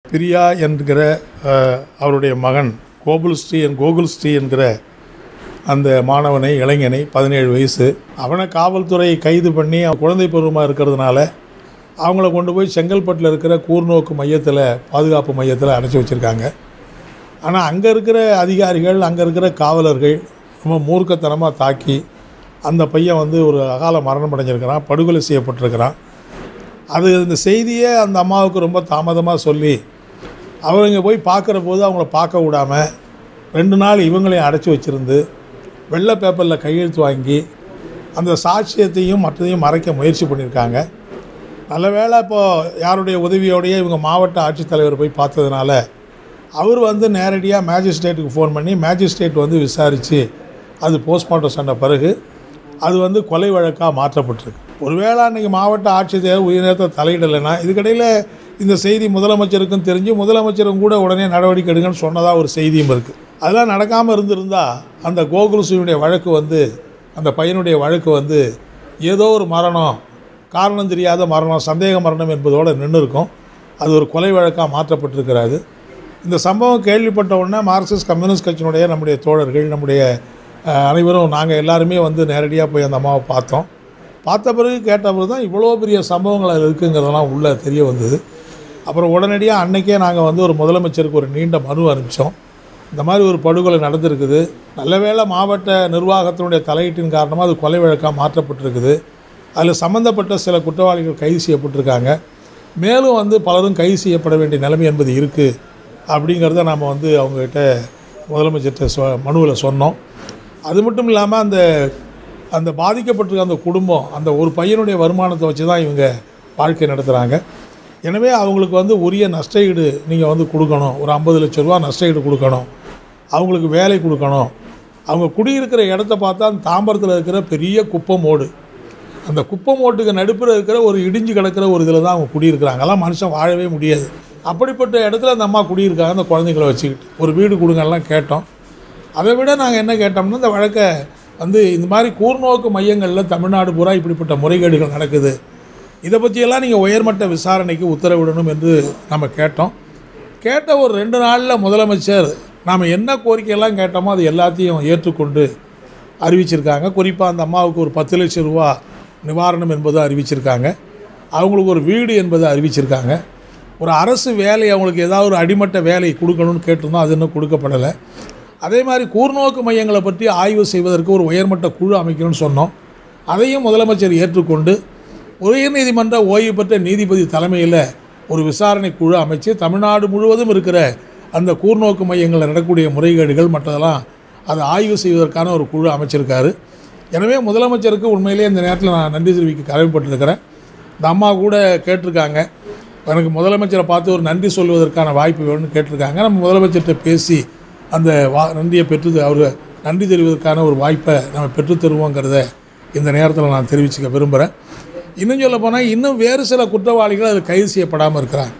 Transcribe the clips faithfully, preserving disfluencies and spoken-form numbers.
பிரியா என்கிற அவருடைய மகன் கோகுல்ஸ்ரீ கோகுல்ஸ்ரீ என்கிற அந்த மாணவனை இளைஞனை பதினேழு வயசு அவனை காவல்துறை கைது பண்ணி அவன் குழந்தை பருவமாக இருக்கிறதுனால அவங்கள கொண்டு போய் செங்கல்பட்டில் இருக்கிற கூர்நோக்கு மையத்தில் பாதுகாப்பு மையத்தில் அடைச்சி வச்சுருக்காங்க. ஆனால் அங்கே இருக்கிற அதிகாரிகள் அங்கே இருக்கிற காவலர்கள் ரொம்ப மூர்க்கத்தனமாக தாக்கி அந்த பையன் வந்து ஒரு அகால மரணம் அடைஞ்சிருக்கிறான், படுகொலை செய்யப்பட்டிருக்கிறான். அது இந்த செய்தியை அந்த அம்மாவுக்கு ரொம்ப தாமதமாக சொல்லி அவங்க போய் பார்க்குற போது அவங்கள பார்க்க விடாமல் ரெண்டு நாள் இவங்களையும் அடைச்சி வச்சுருந்து வெள்ளை பேப்பரில் கையெழுத்து வாங்கி அந்த சாட்சியத்தையும் மற்றதையும் மறைக்க முயற்சி பண்ணியிருக்காங்க. நல்ல வேளை இப்போது யாருடைய உதவியோடையே இவங்க மாவட்ட ஆட்சித்தலைவர் போய் பார்த்ததுனால அவர் வந்து நேரடியாக மேஜிஸ்ட்ரேட்டுக்கு ஃபோன் பண்ணி மேஜிஸ்ட்ரேட் வந்து விசாரித்து அது போஸ்ட்மார்ட்டம் சொன்ன பிறகு அது வந்து கொலை வழக்காக மாற்றப்பட்டிருக்கு. ஒருவேளை அன்றைக்கி மாவட்ட ஆட்சித்தலைவர் உயர்நேரத்தை தலையிடலைன்னா இதுக்கிடையில் இந்த செய்தி முதலமைச்சருக்கும் தெரிஞ்சு முதலமைச்சரும் கூட உடனே நடவடிக்கை எடுங்கன்னு சொன்னதாக ஒரு செய்தியும் இருக்குது. அதெல்லாம் நடக்காமல் இருந்திருந்தால் அந்த கோகுல்ஸ்ரீயுடைய வழக்கு வந்து அந்த பையனுடைய வழக்கு வந்து ஏதோ ஒரு மரணம், காரணம் தெரியாத மரணம், சந்தேக மரணம் என்பதோடு நின்று இருக்கும். அது ஒரு கொலை வழக்காக மாற்றப்பட்டிருக்கிறாரு. இந்த சம்பவம் கேள்விப்பட்ட உடனே மார்க்சிஸ்ட் கம்யூனிஸ்ட் கட்சியினுடைய நம்முடைய தோழர்கள் நம்முடைய அனைவரும் நாங்கள் எல்லாருமே வந்து நேரடியாக போய் அந்த அம்மாவை பார்த்தோம். பார்த்த பிறகு கேட்ட பிறகு தான் இவ்வளோ பெரிய சம்பவங்கள் அது இருக்குங்கிறதெல்லாம் உள்ளே தெரிய வந்தது. அப்புறம் உடனடியாக அன்றைக்கே நாங்கள் வந்து ஒரு முதலமைச்சருக்கு ஒரு நீண்ட மனு அனுப்பிச்சோம். இந்த மாதிரி ஒரு படுகொலை நடந்திருக்குது, நல்ல வேளை மாவட்ட நிர்வாகத்தினுடைய தலையீட்டின் காரணமாக அது கொலை வழக்காக மாற்றப்பட்டிருக்குது, அதில் சம்மந்தப்பட்ட சில குற்றவாளிகள் கைது செய்யப்பட்டிருக்காங்க, மேலும் வந்து பலரும் கைது செய்யப்பட வேண்டிய நிலைமை என்பது இருக்குது அப்படிங்கிறத நாம் வந்து அவங்ககிட்ட முதலமைச்சர்கிட்ட சொ மனுவில் சொன்னோம். அது மட்டும் இல்லாமல் அந்த அந்த பாதிக்கப்பட்டிருக்க அந்த குடும்பம் அந்த ஒரு பையனுடைய வருமானத்தை வச்சு தான் இவங்க வாழ்க்கை நடத்துகிறாங்க. எனவே அவங்களுக்கு வந்து உரிய நஷ்டஈடு நீங்கள் வந்து கொடுக்கணும், ஒரு ஐம்பது லட்ச ரூபா நஷ்டஈடு கொடுக்கணும், அவங்களுக்கு வேலை கொடுக்கணும். அவங்க குடியிருக்கிற இடத்த பார்த்தா அந்த தாம்பரத்தில் இருக்கிற பெரிய குப்பம் ஓடு, அந்த குப்பம் ஓட்டுக்கு நடுப்புற இருக்கிற ஒரு இடிஞ்சு கிடக்கிற ஒரு இதில் தான் அவங்க குடியிருக்கிறாங்க. அதெல்லாம் மனுஷன் வாழவே முடியாது. அப்படிப்பட்ட இடத்துல அந்த அம்மா குடியிருக்காங்க அந்த குழந்தைங்களை வச்சுக்கிட்டு. ஒரு வீடு கொடுங்கலாம் கேட்டோம். அதை விட நாங்கள் என்ன கேட்டோம்னா இந்த வழக்கை வந்து இந்த மாதிரி கூர்நோக்கு மையங்களில் தமிழ்நாடு பூரா இப்படிப்பட்ட முறைகேடுகள் நடக்குது, இதை பற்றியெல்லாம் நீங்கள் உயர்மட்ட விசாரணைக்கு உத்தரவிடணும் என்று நம்ம கேட்டோம். கேட்ட ஒரு ரெண்டு நாளில் முதலமைச்சர் நாம் என்ன கோரிக்கையெல்லாம் கேட்டோமோ அது எல்லாத்தையும் ஏற்றுக்கொண்டு அறிவிச்சிருக்காங்க. குறிப்பாக அந்த அம்மாவுக்கு ஒரு பத்து லட்சம் ரூபா நிவாரணம் என்பது அறிவிச்சிருக்காங்க, அவங்களுக்கு ஒரு வீடு என்பதை அறிவிச்சிருக்காங்க, ஒரு அரசு வேலை அவங்களுக்கு ஏதாவது ஒரு அடிமட்ட வேலை கொடுக்கணும்னு கேட்டிருந்தோம், அது இன்னும் கொடுக்கப்படலை. அதே மாதிரி கூர்நோக்கு மையங்களை பற்றி ஆய்வு செய்வதற்கு ஒரு உயர்மட்ட குழு அமைக்கணும்னு சொன்னோம், அதையும் முதலமைச்சர் ஏற்றுக்கொண்டு உயர்நீதிமன்ற ஓய்வு பெற்ற நீதிபதி தலைமையில் ஒரு விசாரணை குழு அமைச்சு தமிழ்நாடு முழுவதும் இருக்கிற அந்த கூர்நோக்கு மையங்களில் நடக்கக்கூடிய முறைகேடுகள் மற்றதெல்லாம் அதை ஆய்வு செய்வதற்கான ஒரு குழு அமைச்சிருக்காரு. எனவே முதலமைச்சருக்கு உண்மையிலே இந்த நேரத்தில் நான் நன்றி தெரிவிக்க கடமைப்பட்டிருக்கிறேன். இந்த அம்மா கூட கேட்டிருக்காங்க, எனக்கு முதலமைச்சரை பார்த்து ஒரு நன்றி சொல்வதற்கான வாய்ப்பு வேணும்னு கேட்டிருக்காங்க. நம்ம முதலமைச்சர்கிட்ட பேசி அந்த வா நன்றியை பெற்று அவர் நன்றி தெரிவதற்கான ஒரு வாய்ப்பை நம்ம பெற்றுத்தருவோங்கிறத இந்த நேரத்தில் நான் தெரிவிச்சுக்க விரும்புகிறேன். இன்னும் சொல்ல போனால் இன்னும் வேறு சில குற்றவாளிகள் அது கைது செய்யப்படாமல் இருக்கிறாங்க.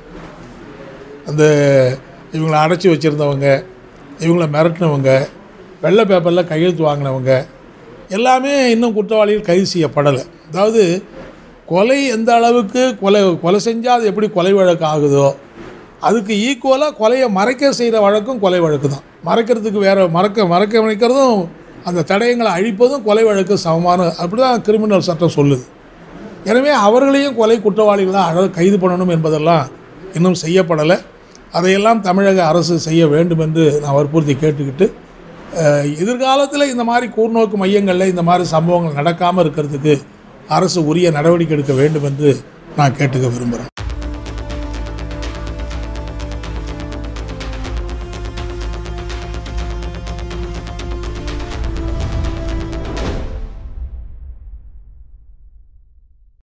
அந்த இவங்களை அடைச்சி வச்சுருந்தவங்க, இவங்கள மிரட்டினவங்க, வெள்ளை பேப்பரில் கையெழுத்து வாங்கினவங்க எல்லாமே இன்னும் குற்றவாளிகள் கைது செய்யப்படலை. அதாவது கொலை எந்த அளவுக்கு கொலை கொலை செஞ்சால் அது எப்படி கொலை வழக்கு ஆகுதோ அதுக்கு ஈக்குவலாக கொலையை மறைக்க செய்கிற வழக்கும் கொலை வழக்கு தான். மறைக்கிறதுக்கு வேறு மறக்க மறைக்க மறைக்கிறதும் அந்த தடயங்களை அழிப்பதும் கொலை வழக்கு சமமான அப்படி தான் கிரிமினல் சட்டம் சொல்லுது. எனவே அவர்களையும் கொலை குற்றவாளிகளாக கைது பண்ணணும் என்பதெல்லாம் இன்னும் செய்யப்படலை. அதையெல்லாம் தமிழக அரசு செய்ய வேண்டும் என்று நான் வற்புறுத்தி கேட்டுக்கிட்டு எதிர்காலத்தில் இந்த மாதிரி கூர்நோக்கு மையங்களில் இந்த மாதிரி சம்பவங்கள் நடக்காமல் இருக்கிறதுக்கு அரசு உரிய நடவடிக்கை எடுக்க வேண்டும் என்று நான் கேட்டுக்க விரும்புகிறேன்.